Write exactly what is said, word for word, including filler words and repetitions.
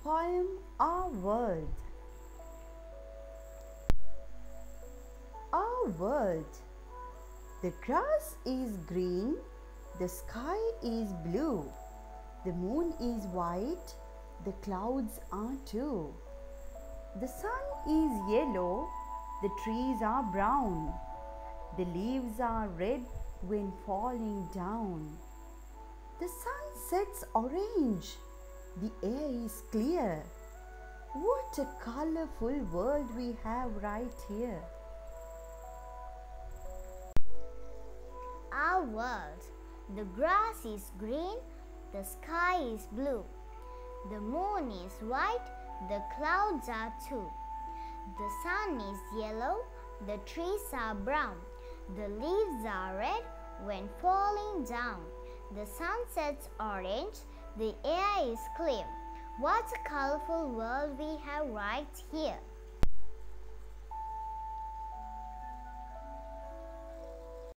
Poem Our World. Our world. The grass is green, the sky is blue, the moon is white, the clouds are too. The sun is yellow, the trees are brown, the leaves are red when falling down. The sun sets orange, the air is clear. What a colorful world we have right here. Our world. The grass is green, the sky is blue, the moon is white, the clouds are too. The sun is yellow, the trees are brown, the leaves are red when falling down. The sun sets orange, the air is clear. What a colorful world we have right here.